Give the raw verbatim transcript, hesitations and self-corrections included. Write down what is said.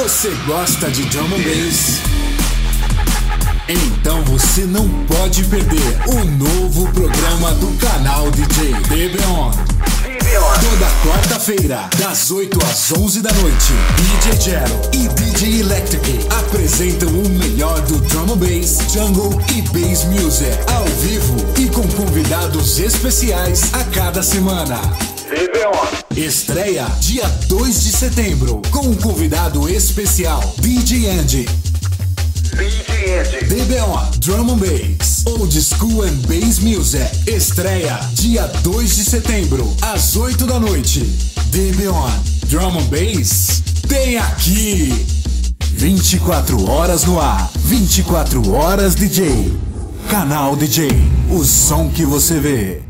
Você gosta de drum and bass? Então você não pode perder o novo programa do canal D J D B On. Toda quarta-feira, das oito às onze da noite, D J Jero e D J Electric apresentam o melhor do drum and bass, jungle e bass music ao vivo e com convidados especiais a cada semana. D B On. Estreia dia dois de setembro com um convidado especial, D J Andy. D J Andy. D B On Drum and Bass, Old School and Bass Music. Estreia dia dois de setembro, às oito da noite. D B On Drum and Bass tem aqui. vinte e quatro horas no ar, vinte e quatro horas D J. Canal D J, o som que você vê.